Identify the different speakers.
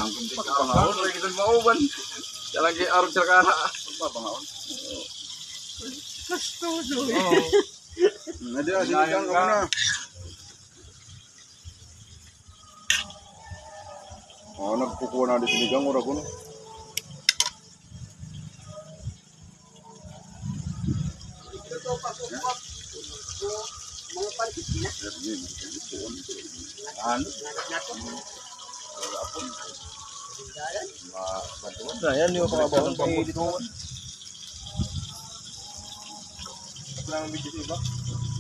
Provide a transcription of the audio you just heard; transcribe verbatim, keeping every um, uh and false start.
Speaker 1: Nangkum di bangaon lagi kita mau ban. Jalan ke arah cerkana. Apa bangaon?
Speaker 2: Kastudo.
Speaker 1: Oh. Ada sinigang ka muna. Oh, nagkukuha na di sinigang ora kuno.
Speaker 2: Mga palikit na.
Speaker 1: Ano? Nah, yan yung pangabawang pang dito. Kurang bidyo iba.